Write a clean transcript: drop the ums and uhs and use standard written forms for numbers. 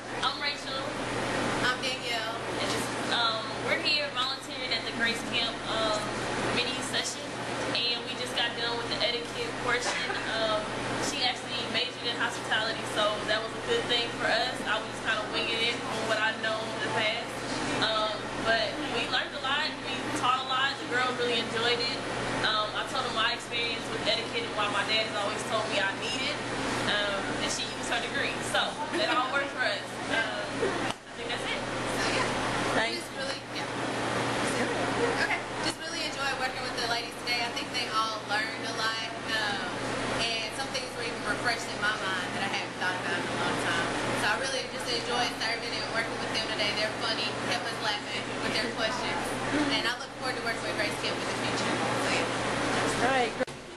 I'm Rachel. I'm Danielle. And we're here volunteering at the Grace Camp mini session, and we just got done with the etiquette portion. She actually majored in hospitality, so that was a good thing for us. I was just kind of winging it on what I know in the past. But we learned a lot, we taught a lot, the girls really enjoyed it. I told them my experience with etiquette and why my dad has always told me I need it, and she used her degree, so that all worked for us. I think that's it. Thanks. Just really enjoyed working with the ladies today. I think they all learned a lot, and some things were even refreshed in my mind that I hadn't thought about in a long time. So I really just enjoyed serving and working with them today. They're funny, kept us laughing with their questions, and I look